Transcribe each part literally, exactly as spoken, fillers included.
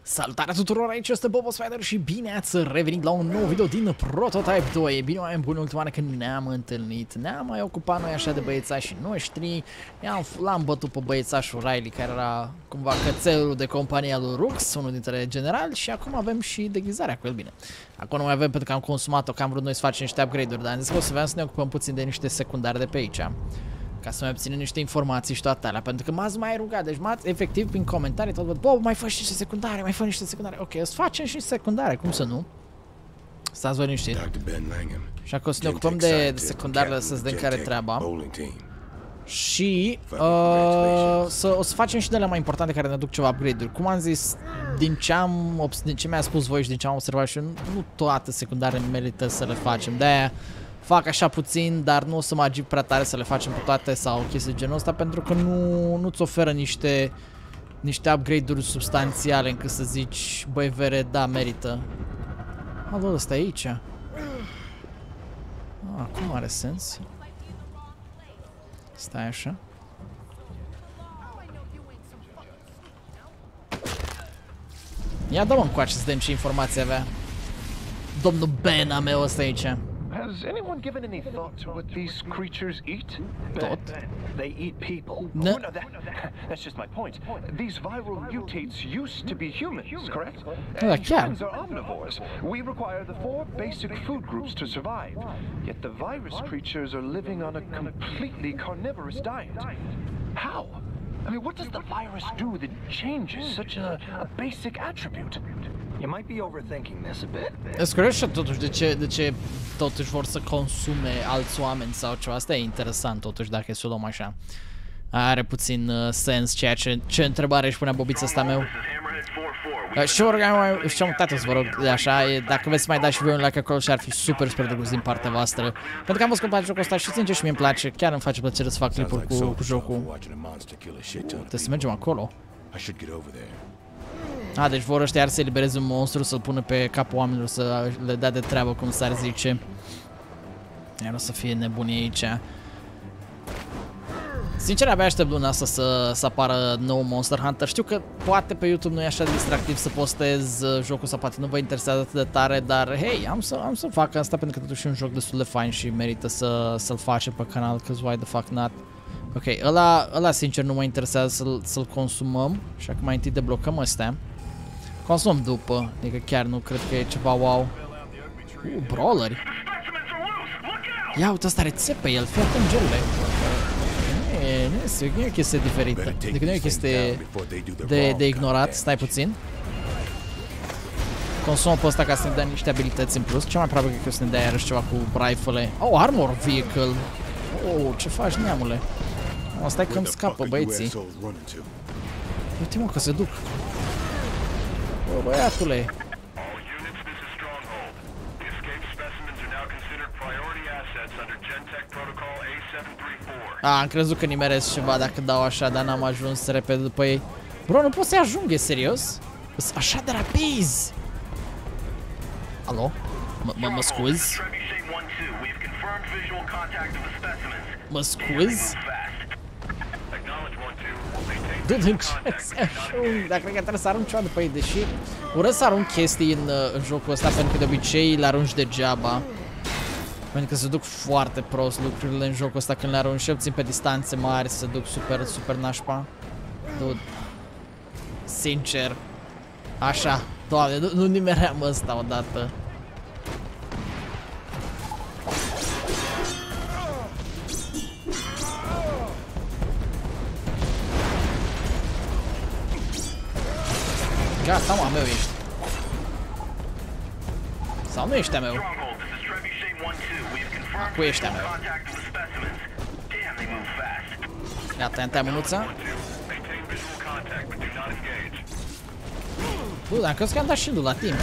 Salutare tuturor, aici este Bobo Spider și bine ați revenit la un nou video din Prototype doi. Bine, mai bun, ultima oară când ne-am întâlnit, ne-am mai ocupat noi așa de băiețașii noștri. L-am bătut pe băiețașul Riley, care era cumva cățelul de compania lui Rux, unul dintre generali, și acum avem și deghizarea cu el, bine. Acum nu mai avem pentru că am consumat-o, că am vrut noi să facem niște upgrade-uri, dar am zis că o să vreau să ne ocupăm puțin de niște secundare de pe aici, ca să mai obținem niște informații și toate alea, pentru că m-ați mai rugat, deci m-ați efectiv prin comentarii tot văd, bă, mai fă niște secundare, mai fă niște secundare, ok, o să facem și secundare, cum să nu? Stați voi liniștit. Și acum să ne ocupăm de, de secundarele, să-ți dăm care treaba. Și uh, să, o să facem și de la mai importante care ne aduc ceva upgrade-uri. Cum am zis, din ce, am, din ce mi-a spus voi și din ce am observat și eu, nu toate secundarele merită să le facem, de-aia fac așa puțin, dar nu o să mă agip prea tare să le facem pe toate sau chestii de genul ăsta, pentru că nu, nu-ți oferă niște, niște upgrade-uri substanțiale încât să zici, băi vere, da, merită. Alo, ăsta e aici. Ah, cum are sens? Stai așa. Ia dă-mă încoace să dăm ce informații avea domnul Bena meu ăsta aici. Has anyone given any thought to what these creatures eat? Thought? They eat people. No. Oh, no, that, that's just my point. These viral mutates used to be humans, correct? Yeah, And humans are omnivores. We require the four basic food groups to survive. Yet the virus creatures are living on a completely carnivorous diet. How? I mean, what does the virus do that changes such a, a basic attribute? You might be overthinking this a bit. Îți curios totuși de ce, de ce totuși vor să consume alți oameni sau ceva. Asta e interesant totuși dacă e să o luăm așa. Are puțin uh, sens ceea ce, ce întrebare își punea bobița asta meu. Uh, și vă rog, și am uitat să vă rog de așa, e, dacă veți mai da și voi un like acolo și ar fi super, super drăguț din partea voastră. Pentru că am văzut că îmi place jocul ăsta și sincer și mie îmi place, chiar îmi face plăcere să fac clipuri cu, cu jocul. Trebuie să mergem acolo. A, deci vor ăștia ar să elibereze un monstru, să-l pună pe capul oamenilor, să le dea de treabă, cum s-ar zice. Iar o să fie nebunie aici. Sincer, abia aștept luna asta să, să apară nou Monster Hunter. Știu că poate pe YouTube nu e așa de distractiv să postez jocul sau poate nu vă interesează atât de tare, dar hei, am să, am să fac asta pentru că totuși e un joc destul de fain și merită să, să-l facem pe canal, cause why the fuck not. Ok, ăla, ăla sincer nu mă interesează să-l să-l consumăm, așa că mai întâi deblocăm astea. Consumăm după, adică chiar nu cred că e ceva wow. Uh, brawleri. Ia uite, asta are țepe el, fii atent, gelule. Nu e, nu e, nu e o chestie diferită, adică nu e o chestie de, de ignorat, stai puțin. Consumăm pe ăsta ca să ne dea niște abilități în plus, cea mai probabil că o să ne dea iarăși ceva cu rifle. Oh, armor vehicle. Oh, ce faci, neamule? Oh, stai că îmi scapă băieții. Uite mă că se duc. Bă, băiatule. A, am crezut că nimeresc ceva dacă dau așa, dar n-am ajuns repede după ei. Bro, nu pot să-i ajung, e serios? Sunt așa de rapizi. Alo? Mă scuzi? Mă scuzi? Du-te, încerc să ajung, dar cred că trebuie să arunc ceva după ei, deși urăsc să arunc chestii în, în jocul ăsta, pentru că de obicei le arunci degeaba. Pentru că se duc foarte prost lucrurile în jocul ăsta când le arunci și obțin pe distanțe mari, se duc super, super nașpa. Dude. Sincer. Așa, doamne, nu, nu nimeream ăsta odată. Gata, mă, a meu ești. Sau nu ești a meu? Acu ești a meu. Gata, i-am tăiat mânuța. Bă, dar am crezut că am dat shield-ul la timp.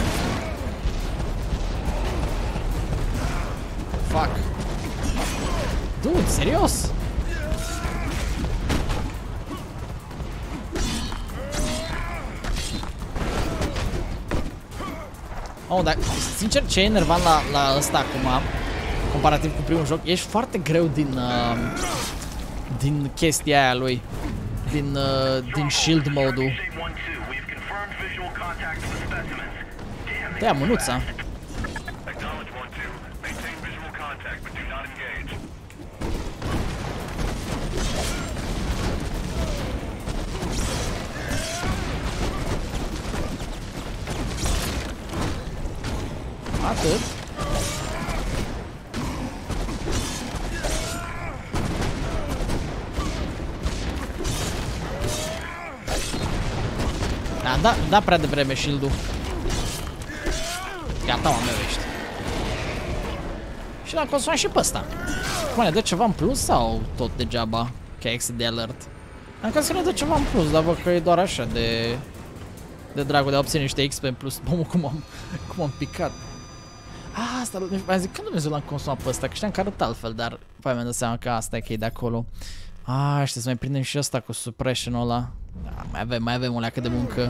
Fuck. Dude, serios? Oh, dar, sincer, ce e enervant la, la ăsta acum, comparativ cu primul joc, ești foarte greu din, uh, din chestia aia lui, din, uh, din shield mode-ul. Te-ia mânuța. Atât. Da, da, da prea devreme shield-ul. Gata, mă, ești. Și l-am consumat și pe ăsta. Cum ne dă ceva în plus sau tot degeaba? Ca ex de alert. Am crezut că ne dă ceva în plus, dar văd că e doar așa de... De dragul de a obține niște X P în plus. Bă, cum am, cum am picat. Ah, asta, am zis, când Dumnezeu l-am consumat pe ăsta? Că știam că arăt altfel, dar... Păi mi-am dat seama că asta e că e de acolo. Ah, știi, să mai prindem și ăsta cu suppression-ul ăla. Da, mai avem, mai avem o leacă de muncă.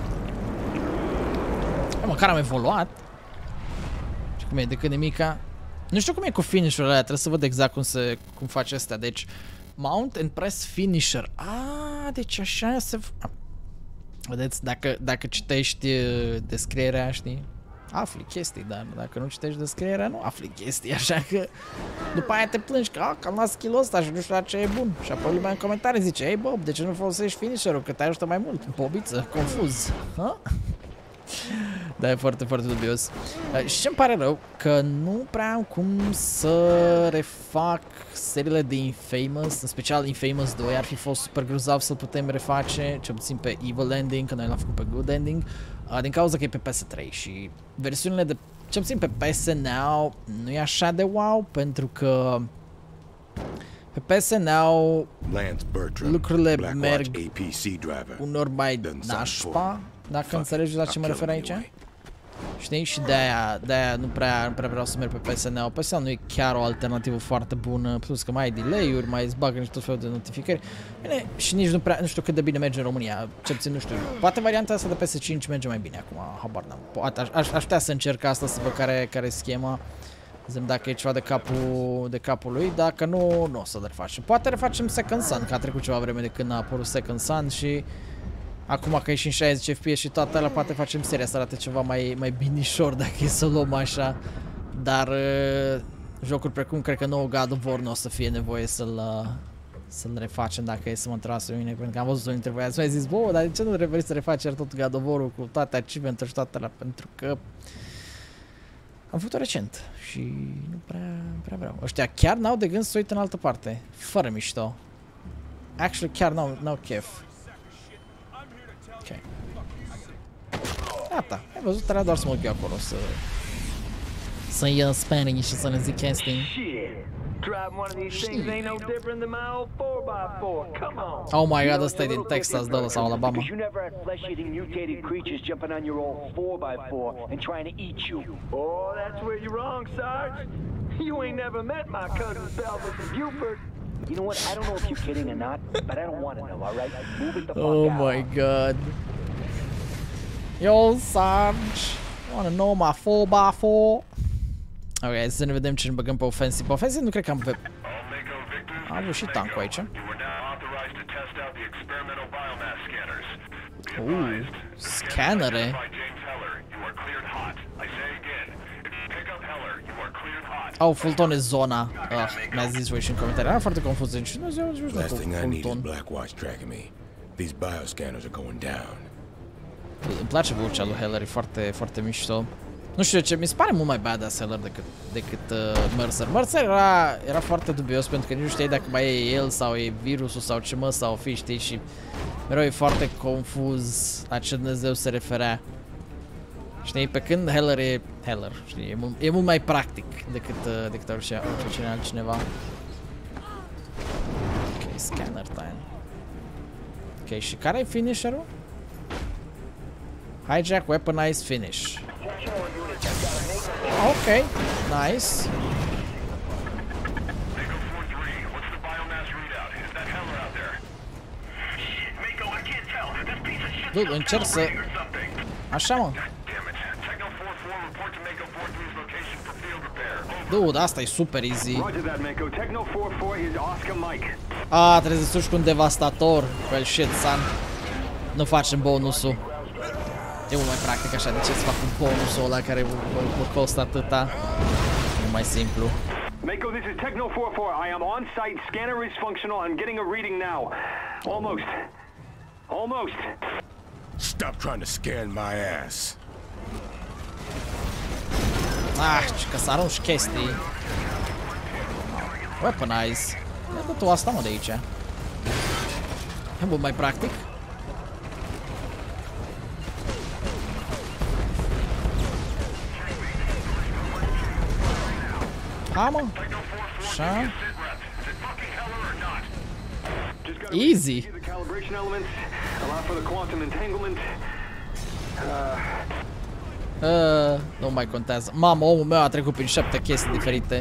E, măcar am evoluat. Și cum e, decât de mica. Nu știu cum e cu finisher-ul ăla, trebuie să văd exact cum se, cum face astea. Deci, mount and press finisher. Ah, deci așa se... Vedeți, dacă, dacă citești descrierea, știi? Afli chestii, dar dacă nu citești descrierea, nu afli chestii, așa că după aia te plângi că, ah, că am luat skill-ul ăsta și nu știu la ce e bun. Și apoi lumea în comentarii zice, ei Bob, de ce nu folosești finisher-ul, că te ajută mai mult? Bobiță, confuz. Ha? Da, e foarte, foarte dubios. Și ce-mi pare rău, că nu prea am cum să refac seriile de Infamous, în special Infamous doi, ar fi fost super grozav să-l putem reface, cel puțin pe Evil Ending, că noi l-am făcut pe Good Ending, din cauza că e pe P S trei și versiunile de, cel puțin pe P S Now, nu e așa de wow, pentru că pe P S Now lucrurile merg unor mai nașpa, dacă înțelegi la ce mă refer aici. Știi? Și de-aia, de-aia nu prea, nu prea vreau să merg pe P S N. P S N nu e chiar o alternativă foarte bună, plus că mai ai delay-uri, mai îți bagă niște tot felul de notificări. Bine, și nici nu prea, nu știu cât de bine merge în România, cel puțin nu știu. Poate varianta asta de P S cinci merge mai bine acum, habar n-am. Poate, aș, aș, aș putea să încerc asta, să văd care, care e schema. Zim dacă e ceva de capul, de capul lui, dacă nu, nu o să le refacem. Poate refacem Second Sun, că a trecut ceva vreme de când a apărut Second Sun și... Acum că e și în șaizeci F P S și toată alea, poate facem seria să arate ceva mai, mai binișor dacă e să o luăm așa. Dar uh, jocuri precum, cred că nouă God of War nu o să fie nevoie să-l uh, să-l refacem dacă e să mă întrase mine. Pentru că am văzut unul dintre voi, ați mai zis, bă, dar de ce nu referi să refaci tot God of War-ul cu toate achievement-uri și toate alea? Pentru că am făcut-o recent și nu prea, prea vreau. Ăștia chiar n-au de gând să uită în altă parte, fără mișto. Actually, chiar n-au, n-au chef. Ok. Gata, ai văzut, era doar să mă duc eu acolo să... Să iau Spanish și să ne zic chestii. Oh my god, ăsta e din Texas, Dallas sau Alabama. You know what? I don't know if you're kidding or not, but I don't want to know, all right? Move it the fuck Oh out. my god. Yo, Sarge, wanna know my four by four? Ok, să ne vedem ce ne băgăm pe offensive. Pe offensive nu cred că am pe... Am avut și tankul aici. Uh, scanere. Au, Fulton e zona. Ah, mi-a zis voi și în comentarii. Era foarte confuz. Și nu ziua, nu știu cu Fulton. Îmi place vocea lui Heller, e foarte, foarte mișto. Nu știu ce, mi se pare mult mai badass Heller decât, decât uh, Mercer. Mercer era, era foarte dubios pentru că nici nu știai dacă mai e el sau e virusul sau ce mă sau fi, știi, și mereu e foarte confuz la ce Dumnezeu se referea. Știi, pe când Heller e Heller, știi, e mult, e mult mai practic decât, uh, decât orice, orice altcineva. Ok, scanner time. Ok, și care e finisher-ul? Hijack, weaponize, finish. Ok, nice. Dude, încerc să... Așa, mă. Dude, asta e super easy. Ah, trebuie să suci cu un devastator. Well, shit, son. Nu facem bonusul. E mult mai practic așa, de ce să fac un bonusul ăla care mă costă atâta? E mai simplu. Mako, this is Techno four four. I am on site. Scanner is functional. I'm getting a reading now. Almost. Almost. Stop trying to scan my ass. Ah, că să arunci chestii. Weaponize. Ia dă tu asta, mă, de aici. E mult mai practic. Ha, mă. Așa. Easy. Uh, nu mai contează. Mamă, omul meu a trecut prin șapte chestii diferite.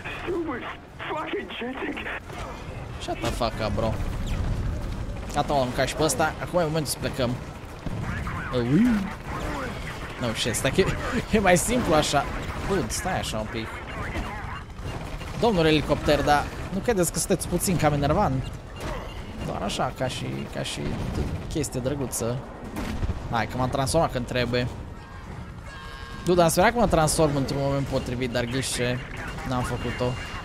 Shut the fuck up, bro. Gata, m-am mâncat și pe ăsta. Acum e momentul să plecăm. Uh, no shit, stai că e mai simplu așa. Bud, stai așa un pic. Domnul elicopter, dar nu credeți că sunteți puțin cam enervant? Doar așa, ca și, ca și chestie drăguță. Hai, că m-am transformat când trebuie. Dude, am sperat că mă transform într-un moment potrivit, dar ghișe, n-am făcut-o.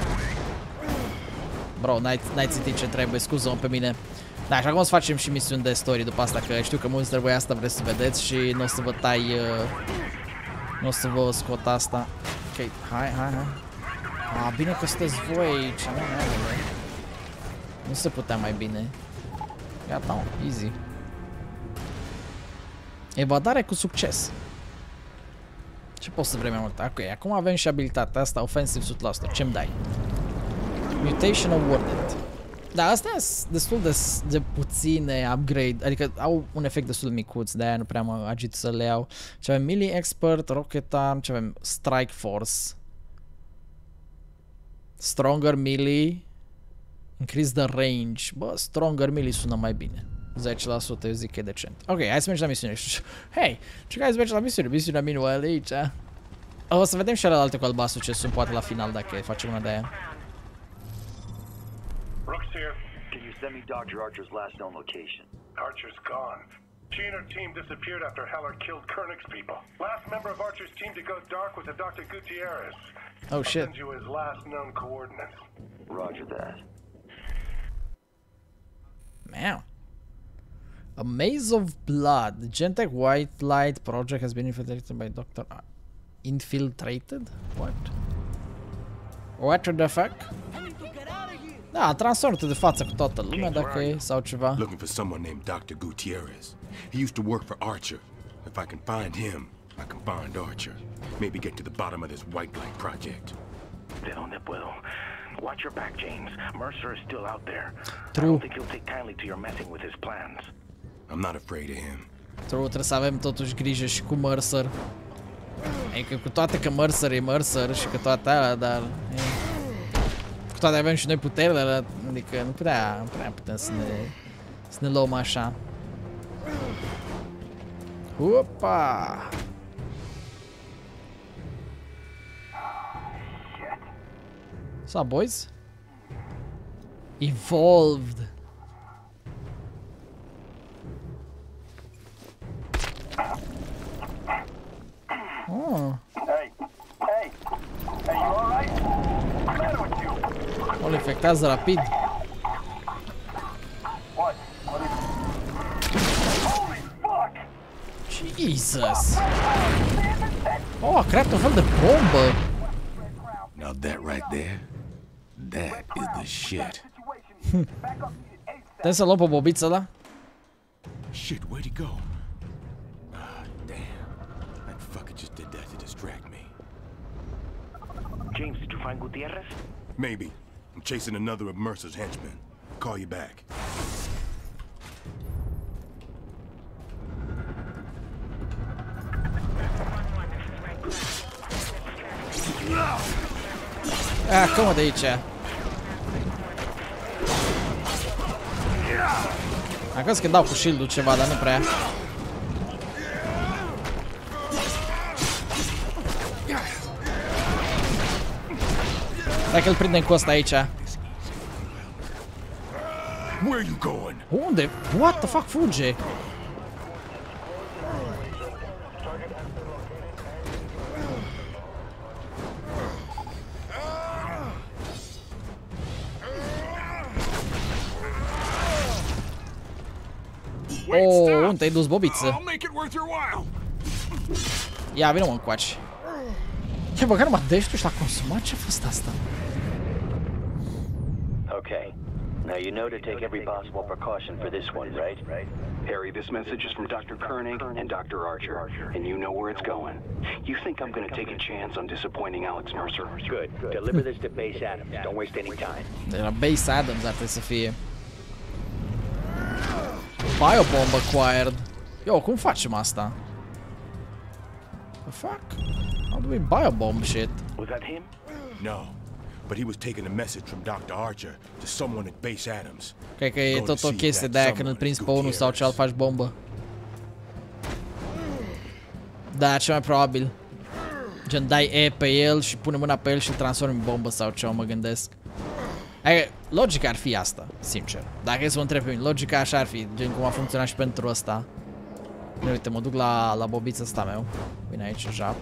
Bro, n-ai citit ce trebuie, scuză-mă pe mine. Da, și acum o să facem și misiuni de story după asta, că știu că mulți trebuie asta vreți să vedeți și nu o să vă tai... Uh, nu o să vă scot asta. Ok, hai, hai, hai. Ah, bine că sunteți voi aici, nu, nu se putea mai bine. Gata, easy. Evadare cu succes. Ce poți să vrei mai mult? Ok, acum avem și abilitatea asta, Offensive o sută la sută. Ce-mi dai? Mutation Awarded. Da, astea sunt destul de, de puține upgrade, adică au un efect destul de micuț, de-aia nu prea mă agit să le iau. Ce avem? Melee Expert, Rocket Arm, ce avem? Strike Force. Stronger Melee. Increase the range. Bă, Stronger Melee sună mai bine. zece la sută, eu zic că e decent. Ok, hai să mergem la misiune. Hei, ce care să mergem la misiune? Misiunea minuală aici. O să vedem și celelalte cu albastru ce sunt poate la final dacă facem una de aia. Brooks here. Can you send me Doctor Archer's last known location? Archer's gone. She and her team disappeared after Heller killed Koenig's people. Last member of Archer's team to go dark was a Doctor Gutierrez. Oh shit. I'll send you his last known coordinates. Roger that. Man. A Maze of Blood. Gentech White Light project has been infiltrated by Doctor Ar Infiltrated? What? What the fuck? Da, transformă-te de față cu toată lumea dacă e sau ceva. Looking for someone named Doctor Gutierrez. He used to work for Archer. If I can find him, I can find Archer. Maybe get to the bottom of this White Light project. De donde puedo? Watch your back, James. Mercer is still out there. True. I don't think he'll take kindly to your messing with his plans. I'm not afraid of him. True, trebuie să avem totuși grijă și cu Mercer. Adică cu toate că Mercer e Mercer și că toate alea, dar... E... Cu toate avem și noi puterile alea, adică nu prea, nu prea putem să ne, să ne luăm așa. Opa! What's up, boys? Evolved. Oh. Hey, hey, hey, you all right? What's the matter with you? O le infectează rapid. What? What is it? Holy fuck! Jesus! Oh, a creat un fel de bombă. Now that right there, that is the shit. Trebuie să luăm pe bobiță ăla? Shit, where'd he go? Ah, damn. That fucker just did that to distract me. James, did you find Gutierrez? Maybe. I'm chasing another of Mercer's henchmen. Call you back. Ah, cum de aici? Am crezut că dau cu shield-ul ceva, dar nu prea. Dacă îl prindem cu ăsta aici. Where are you going? Unde? What the fuck, fuge? Oh, unde te-ai dus, bobiță? Ia, vină mă încoace. Ce băgat numai dești și l-a consumat? Ce-a fost asta? Okay. Now you know to take every possible precaution for this one, right? Harry, this message is from Doctor Koenig and Doctor Archer, and you know where it's going. You think I'm gonna take a chance on disappointing Alex Mercer? Good. Deliver this to Base Adams. Don't waste any time. De la Base Adams ar trebui să fie. Biobomb acquired. Yo, cum facem asta? The fuck? How do we biobomb shit? Was that him? No, but he was taking a message from Doctor Archer to someone at Base Adams. Cred că e tot o chestie de aia când îl prinzi pe unul sau ce alt faci bombă. Da, cel mai probabil. Gen dai E pe el și pune mâna pe el și îl transformi în bombă sau ceva, mă gândesc. Adică, logica ar fi asta, sincer. Dacă e să mă întreb pe mine, logica așa ar fi, gen cum a funcționat și pentru ăsta. Uite, mă duc la, la bobița asta meu. Vine aici, jap.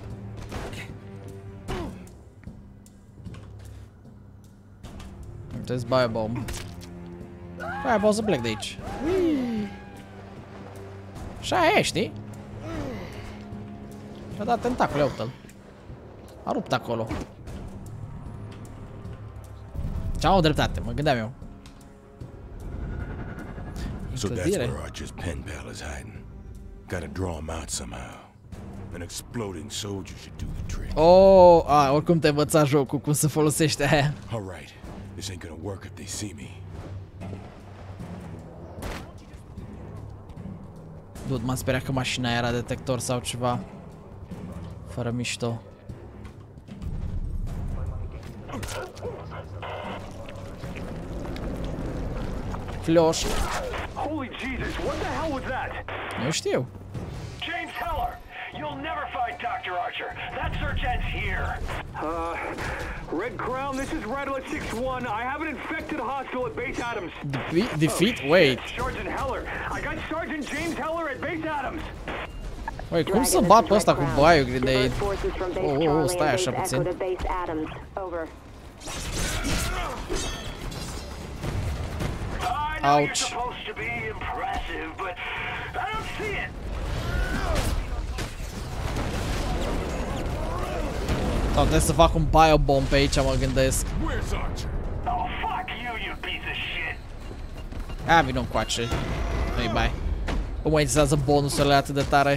Uite-ți biobomb. Aia pot să plec de aici. Și aia e, știi? Și-a dat tentacule, uite-l. A rupt acolo. Ce-am o dreptate, mă gândeam eu. So that's where Archer's pen pal is hiding. Gotta draw him out somehow. An exploding soldier should do the trick. Oh, a, oricum te învăța jocul cum să folosește aia. All right, this ain't gonna work if they see me. Dude, m-am speriat că mașina era detector sau ceva. Fără mișto. Flash. Holy Jesus, what the hell was that? Nu știu. James Heller! You'll never find Doctor Archer. That search ends here. Uh, Red Crown, this is Rattler six one. I have an infected hostile at Base Adams. Defeat? Defeat? Wait. Sergeant Heller. I got Sergeant James Heller at Base Adams. Wait, cum să bat pe ăsta cu bio grenade? Oh, oh, oh, stai așa puțin. Ouch. Sau trebuie să fac un biobomb pe aici, mă gândesc. Aia vină încoace. Nu-i bai. Cum mă interesează bonusurile atât de tare?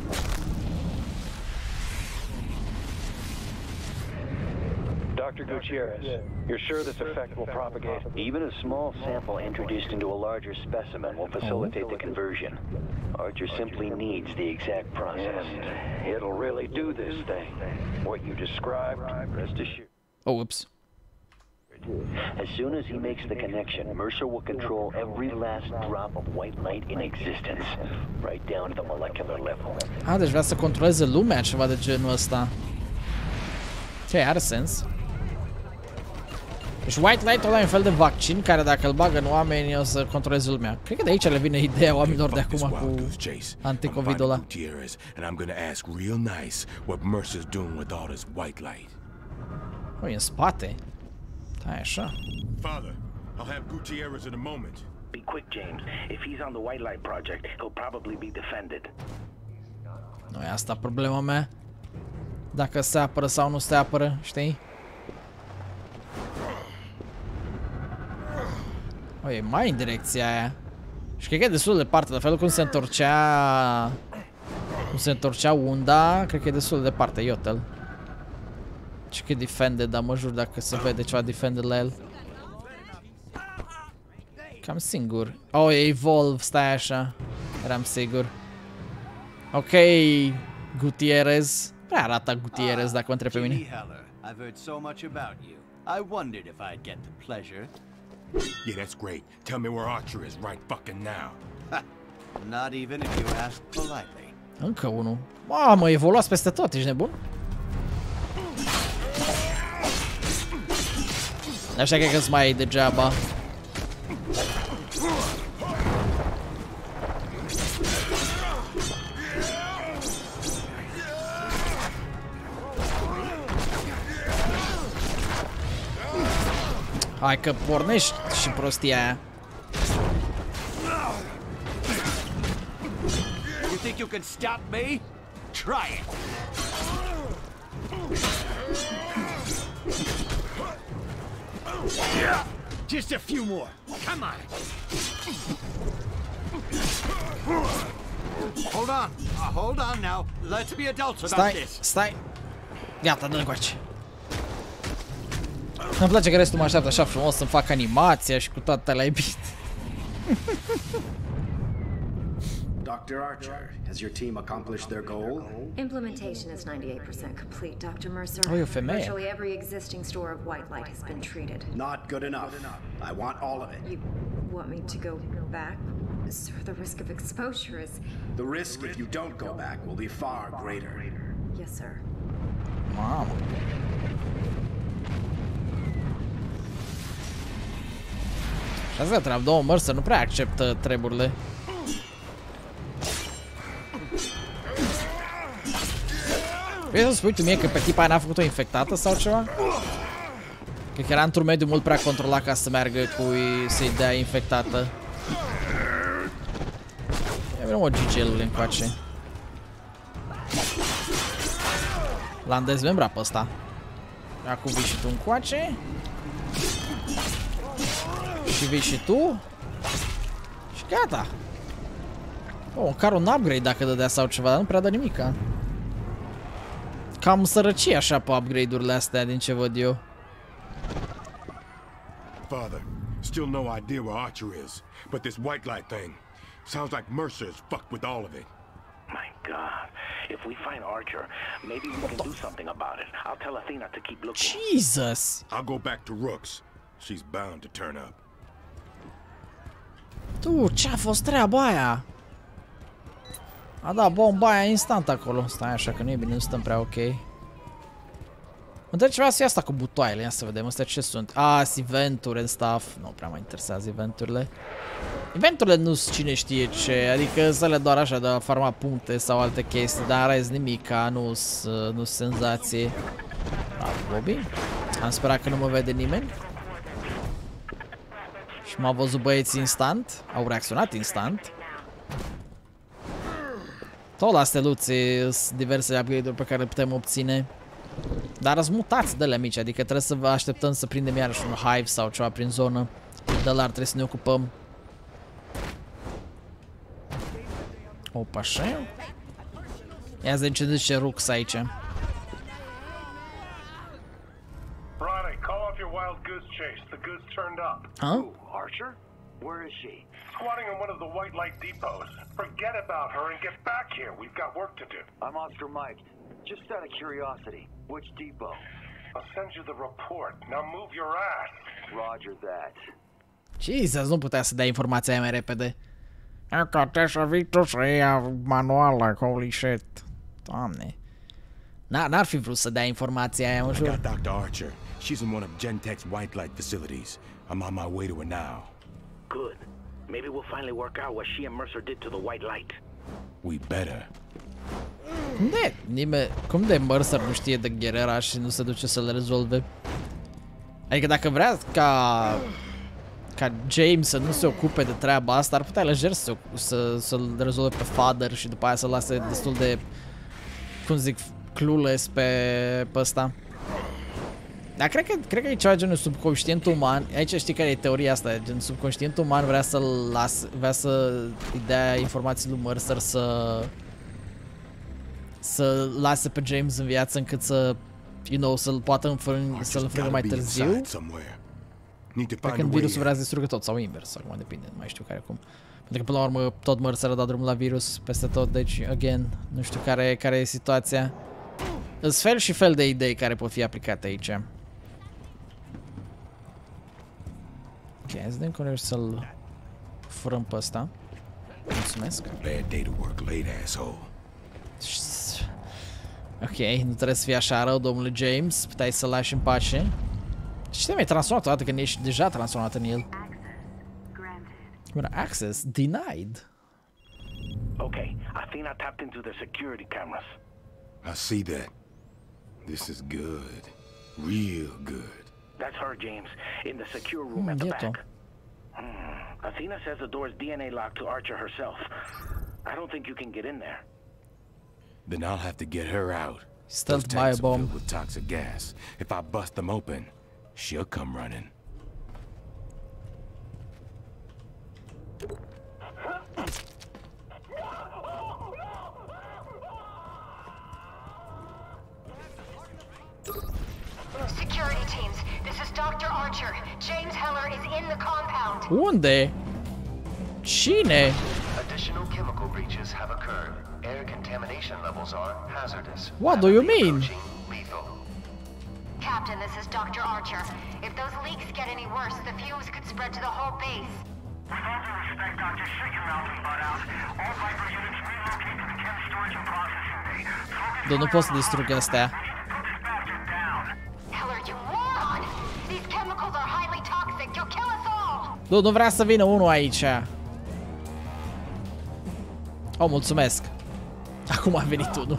Doctor Gutierrez, you're sure this effect will propagate? Even a small sample introduced into a larger specimen will facilitate the conversion. Archer simply needs the exact process. It'll really do this thing. What you described, rest assured. Oh, whoops. As soon as he makes the connection, Mercer will control every last drop of white light in existence, right down to the molecular level. Ah, deci vrea să controleze lumea, ceva de genul ăsta. Ce, are sens. Deci White Light-ul ăla e un fel de vaccin care dacă îl bagă în oameni o să controleze lumea. Cred că de aici le vine ideea oamenilor de acum cu anticovid-ul ăla. O, e în spate. Stai așa. Father, I'll have Gutierrez in a moment. Be quick, James. If he's on the White Light project, he'll probably be defended. Nu e asta problema mea. Dacă se apără sau nu se apără, știi? O, e mai în direcția aia. Și cred că e destul de departe, la felul cum se întorcea... Cum se întorcea unda, cred că e destul de departe, iotel. Și că e defended, dar mă jur dacă se vede ceva defended la el. Cam singur. Oh, e evolve, stai așa. Eram sigur. Ok, Gutierrez. Prea arată Gutierrez dacă mă întreb pe mine. I've heard so much about you. I wondered if I'd get the pleasure. Yeah, that's great. Tell me where Archer is right fucking now. Not even if you ask politely. Încă unul. Mamă, evoluați peste tot, ești nebun? Așa cred că-ți mai e degeaba. Hai că pornești și prostia aia. you can stop me? Try it. Just a few more. Come on. Hold on. Uh, hold on now. Let's be adults about Stai, this. stai. Gata, dă-l încoace. Îmi place că restul mă așteaptă așa frumos să-mi fac animația și cu toate alea e bine. Doctor Archer, has your team accomplished their goal? Implementation is ninety-eight percent complete, Doctor Mercer. Oh, e o femeie. Virtually every existing store of white light has been treated. Not good enough. I want all of it. You want me to go back? Sir, the risk of exposure is... The risk if you don't go back will be far greater. Yes, sir. Mamă. Și asta treabă, două Mercer nu prea acceptă treburile. Vrei să spui tu mie că pe tipa aia n-a făcut-o infectată sau ceva? Cred că era într-un mediu mult prea controlat ca să meargă cu să-i dea infectată. Ia vedem o G G-ul încoace. L-am dezmembrat pe ăsta. Acum vii și tu încoace. Și vii și tu. Și gata. Oh, măcar un upgrade dacă dădea sau ceva, dar nu prea dă nimica. Cam sărăcie așa pe upgrade-urile astea din ce văd eu. Father, still no idea where Archer is, but this white light thing sounds like Mercer's fucked with all of it. My God, if we find Archer, maybe we can do something about it. I'll tell Athena to keep looking. Jesus! I'll go back to Rooks. She's bound to turn up. Tu, ce-a fost treaba aia? A dat bomba aia instant acolo. Stai așa că nu e bine, nu stăm prea ok. Mă trebuie ceva să ia asta cu butoaiele, ia să vedem, astea ce sunt. Ah, sunt eventuri and stuff. Nu prea mă interesează eventurile. Eventurile nu sunt cine știe ce, adică să le doar așa de a farma puncte sau alte chestii, dar rez nimica, nu sunt senzații. Bravo, Bobby. Am sperat că nu mă vede nimeni. Și m-au văzut băieții instant, au reacționat instant. Tot la steluțe sunt diverse upgrade-uri pe care le putem obține. Dar sunt mutați de alea mici, adică trebuie să vă așteptăm să prindem iarăși un hive sau ceva prin zonă. De la ar trebui să ne ocupăm. Opa, așa. Ia zi ce zice Rooks aici. Friday, call off your wild goose chase. The goose turned up. Huh? Ooh, Archer? Where is she? Squatting in one of the white light depots. Forget about her and get back here. We've got work to do. I'm Oscar Mike. Just out of curiosity, which depot? I'll send you the report. Now move your ass. Roger that. Jesus, nu putea să dea informația aia mai repede. E că trebuie să vii tu să ia manuala, holy shit. Doamne. N-ar fi vrut să dea informația aia, mă I jur. got Doctor Archer. She's in one of Gentek's white light facilities. I'm on my way to her now. Good. Maybe we'll finally work out what she and Mercer did to the white light. We better. Cum de? Nimeni, cum de Mercer nu știe de Guerrera și nu se duce să le rezolve? Adică dacă vrea ca ca James să nu se ocupe de treaba asta, ar putea lejer să, să, să-l rezolve pe Father și după aia să-l lase destul de, cum zic, clueless pe, pe ăsta. Dar cred că, cred că e ceva genul subconștientul uman. Aici știi care e teoria asta, gen subconștientul uman vrea să-l las, vrea să-i dea informații lui Mercer să să lase pe James în viață încât să, you know, să-l poată înfrânge, să-l înfrângă mai târziu. Pe când virusul vrea să distrugă tot, sau invers, acum depinde, nu mai știu care cum. Pentru că până la urmă tot Mercer a dat drumul la virus peste tot, deci, again, nu știu care, care e situația. Sunt fel și fel de idei care pot fi aplicate aici. Ok, hai să vedem cum reuși să-l furăm pe ăsta. Mulțumesc. Bad day to work late, asshole. Ok, nu trebuie să fie așa rău, domnule James. Puteai să-l lași în pace. Și te mai transformat odată când ești deja transformat în el. Access denied. Okay, Athena tapped into the security cameras. I see that. This is good. Real good. That's her, James, in the secure room Hmm, at the iată. back. Hmm. Athena says the door is D N A locked to Archer herself. I don't think you can get in there. Then I'll have to get her out. Stealth Those tanks are bomb. filled with toxic gas. If I bust them open, she'll come running. Security teams, this is Doctor Archer. James Heller is in the compound. Unde? Cine? Additional chemical breaches have occurred. Air contamination levels are hazardous. What do you mean? Lethal. Captain, this is Doctor Archer. If those leaks get any worse, the fumes could spread to the whole base. With all due respect, Doctor, shut your mouth and butt out. All Viper units relocate to the chem storage and processing bay. Focus Dar nu pot să distrug astea. Heller, you moron! These chemicals are highly toxic. You'll kill us all! Nu, nu vrea să vină unul aici. Oh, mulțumesc. Acum a venit unul.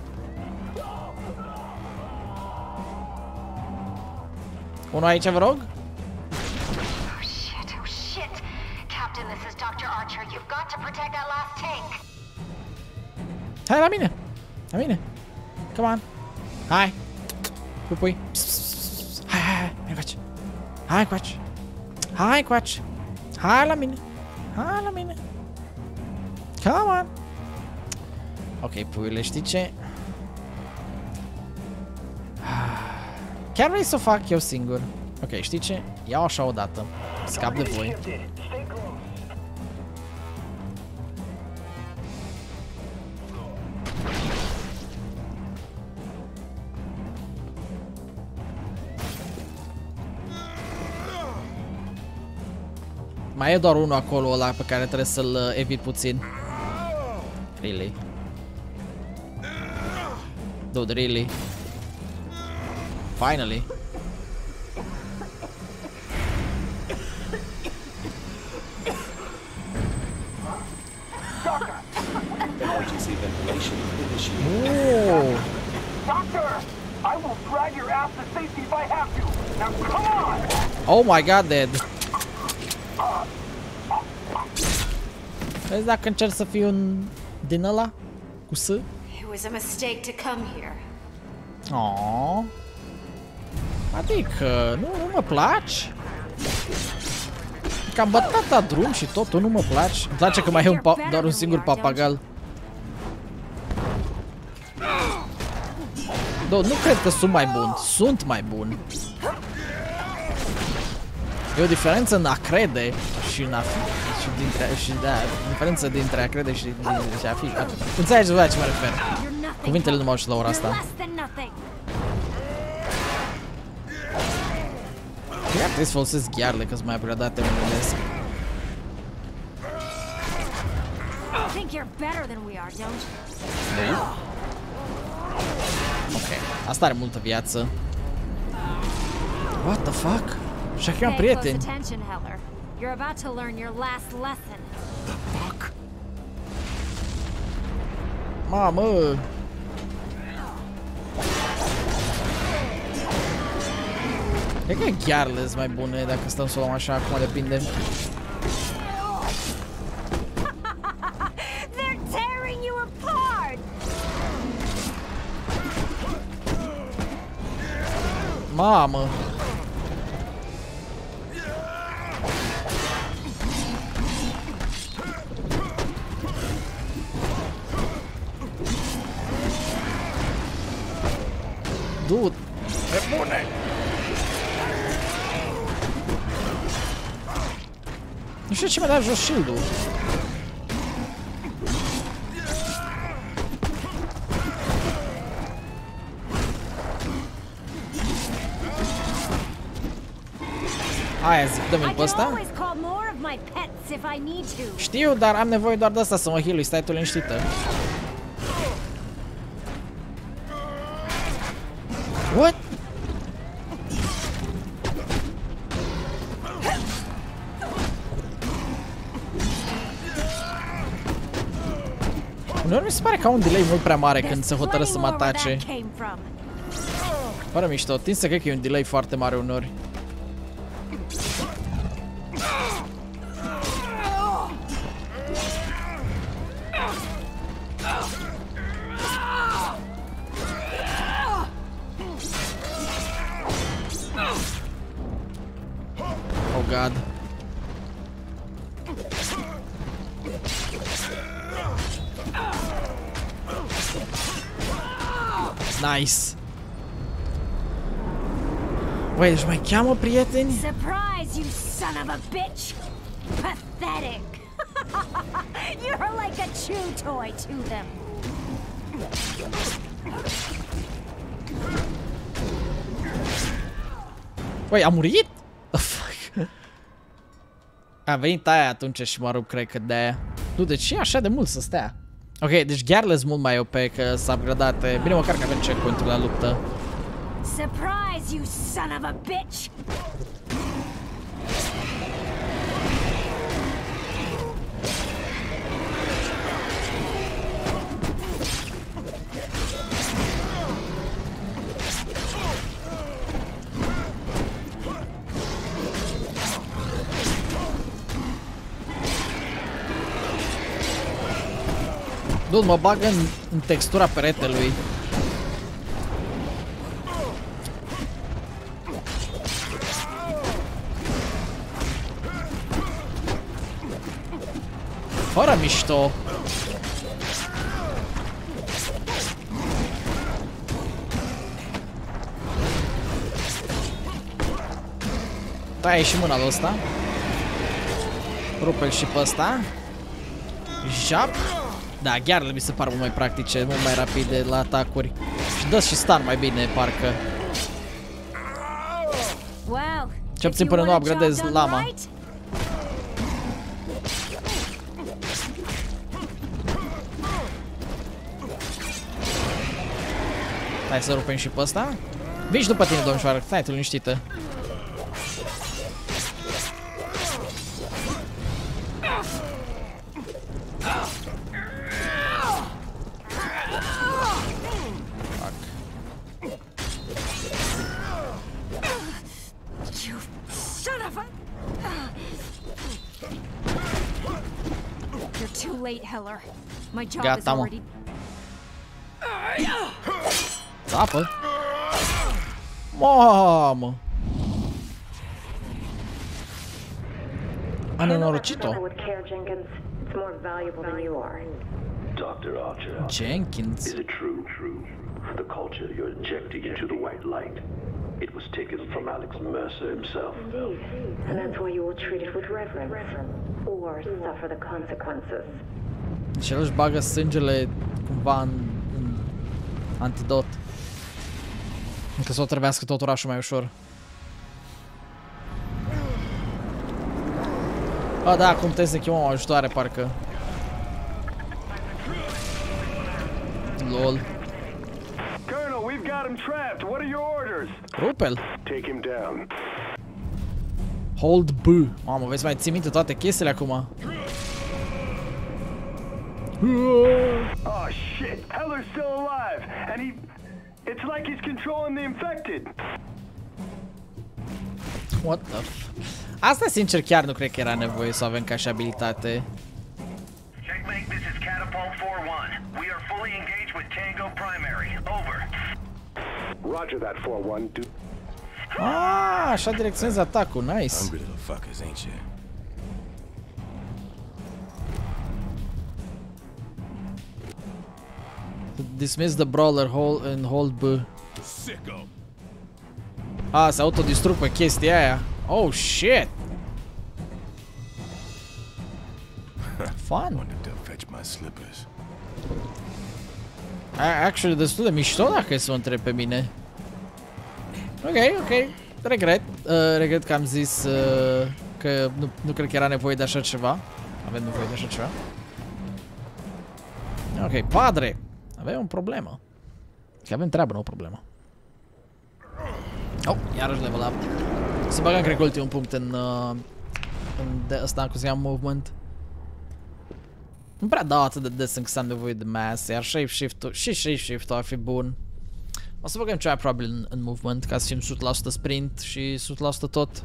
Unul aici, vă rog? Oh shit, oh shit. Captain, this is Doctor Archer. You've got to protect that last tank. Hai la mine. La mine. Come on. Hai. Pui, pui. Pss, pss, pss. Hai, hai, hai. Hai coace. Hai coace. Hai coace. Hai la mine. Hai la mine. Come on. Ok, puiule, știi ce? Chiar vrei să o fac eu singur. Ok, știi ce? Iau așa o dată. Scap de voi. Mai e doar unul acolo ăla pe care trebuie să-l evit puțin. Really? Dude, really? Finally. Emergency ventilation initiated. Oh. Doctor! I will drag your ass to safety if I have to. Now come on! Oh my god, Dad. Vezi dacă încerc să fiu un din ăla cu S? It was a mistake to come here. Aww. Adică, nu, nu mă placi? Că am bătat la drum și totul nu mă place. Îmi place că mai e un doar un singur papagal. Do, nu cred că sunt mai bun. Sunt mai bun. E o diferență în a crede și în a fi. Și dintre, și da, diferență dintre a crede și, și a fi. Înțelegi la ce mă refer. Cuvintele nu mă au și la ora asta. Cred că trebuie să folosesc ghearele, că sunt mai upgradate, mă gândesc. Ok, asta are multă viață. What the fuck? Și-a chemat prieteni. You're about to learn your last lesson. The fuck? Mamă! Cred că ghearele sunt mai bune dacă stăm să o luăm așa, acum depinde. They're tearing you apart. Mamă! Dude, e bune! Nu știu ce mi-a dat jos shield-ul. Aia zic, dă-mi-l pe ăsta. Știu, dar am nevoie doar de asta să mă heal-ui, stai tu liniștită. What? Uneori mi se pare că au un delay mult prea mare când se hotără să mă atace. Fără mișto, tind să cred că e un delay foarte mare uneori. god. Nice. Băi, deci mai cheamă prieteni? Surprise, you son of a bitch! Pathetic! You're like a chew toy to them. Băi, a murit? The fuck? A venit aia atunci și mă rup, cred că de-aia. Nu, de ce e așa de mult să stea? Ok, deci Garrus mult mai O P, că s-a upgradat. Bine, măcar că avem checkpoint-ul la luptă. Surprise, you son of a bitch! Nu, mă bag în, în textura peretelui. Fără mișto. Taie și mâna lui ăsta. Rupe-l și pe ăsta. Jap. Da, chiar mi se par mult mai practice, mult mai rapide la atacuri. Și dă și stun mai bine, parcă. Wow. Ce puțin până nu upgradez lama. Hai să rupem și pe ăsta. Vii și după tine, domnișoară, stai tu liniștită. Gata, mă. Țapă. Mamă. A nenorocit-o. Doctor Archer. Jenkins. Is it true? True. The culture you're injecting into the white light. It was taken from Alex Mercer himself. Indeed. And that's why you will treat it with reverence. Or suffer the consequences. Și el își bagă sângele cumva în, în antidot. Încă să o trebuiască tot orașul mai ușor. A, da, acum trebuie să chemăm ajutoare, parcă. Lol. Colonel, we've got him trapped. What are your orders? Rupe-l. Take him down. Hold B. Mamă, vezi, mai ții minte toate chestiile acum. Oh shit! Heller's still alive, and he... It's like he's controlling the infected. What the f... Asta, sincer, chiar nu cred că era nevoie să avem ca și abilitate. Checkmate, this is Catapult four one. We are fully engaged with Tango Primary. Over. Roger that, four one. Do... Ah, așa direcționezi atacul, nice. Hungry little fuckers, ain't you? Dismiss the brawler hold and hold B. Sicko. Ah, se autodistrug pe chestia aia. Oh shit. Fun. Wanted to fetch my slippers. Actually, destul de mișto dacă e să o întreb pe mine. Ok, ok. Regret. Uh, regret că am zis uh, că nu, nu cred că era nevoie de așa ceva. Avem nevoie de așa ceva. Ok, padre. Avem o problemă. Că avem treabă, nu o problemă. Oh, iarăși level up. Să băgăm, cred că, ultimul punct în... Uh, în de ăsta, cum se cheamă, movement. Nu prea dau atât de des încât să am nevoie de mass, iar shapeshift-ul și shapeshift-ul ar fi bun. O să băgăm ceva probabil în, în movement, ca să fim o sută la sută sprint și o sută la sută tot.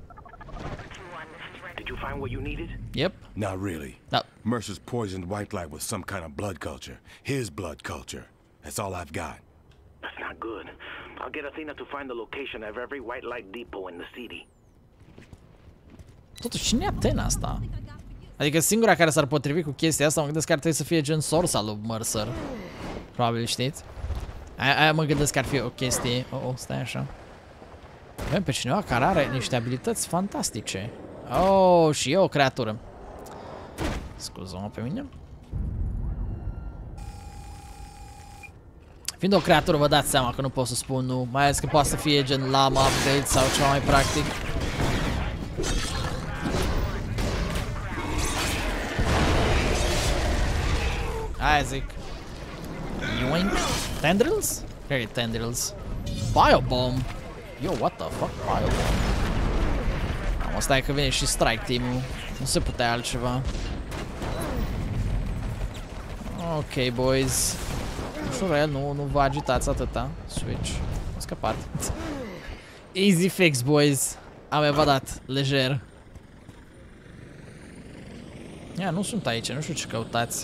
Did you find what you needed? Yep. Not really. No. Mercer's poisoned White Light with some kind of blood culture. His blood culture. That's all I've got. That's not good. I'll get Athena to find the location of every White Light depot in the city. Totuși, cine e Athena asta? Adică singura care s-ar potrivi cu chestia asta, mă gândesc că ar trebui să fie gen Sorsa lui Mercer. Probabil, știți? Aia, aia mă gândesc că ar fi o chestie. Oh, oh, stai așa. Avem pe cineva care are niște abilități fantastice. Oh, și e o creatură. Scuză-mă pe mine. Fiind o creatură, vă dați seama că nu pot să spun nu. Mai ales că poate să fie gen lama update sau ceva mai practic. Aia zic. Yoink. Tendrils? Care e Tendrils? Biobomb. Yo, what the fuck? Biobomb. Am stai că vine și strike team-ul. Nu se putea altceva. Ok, boys. Ușurel, nu, nu vă agitați atâta. Switch. Am scăpat. Easy fix, boys. Am evadat. Lejer. Ia, nu sunt aici. Nu știu ce căutați.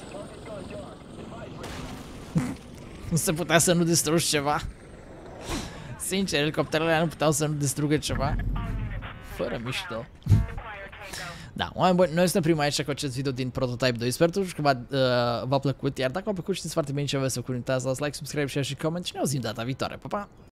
Nu se putea să nu distrugi ceva. Sincer, elicopterele alea nu puteau să nu distrugă ceva. Fără mișto. Da, oameni buni, noi suntem prima aici cu acest video din Prototype doi. Sper totuși că v-a uh, plăcut. Iar dacă v-a plăcut, știți foarte bine ce aveți să curitați. Dați like, subscribe, share și comment. Și ne auzim data viitoare. Pa, pa!